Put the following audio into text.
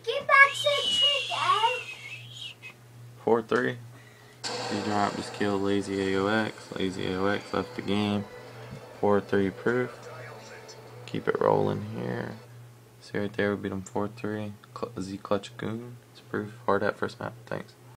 Get back to the tree, Dad. 4-3. D-drop just killed Lazy AOX. Lazy AOX left the game. 4-3 proof. Keep it rolling here. See right there, we beat him 4-3. Z Clutch Goon. It's proof. Hardhat first map. Thanks.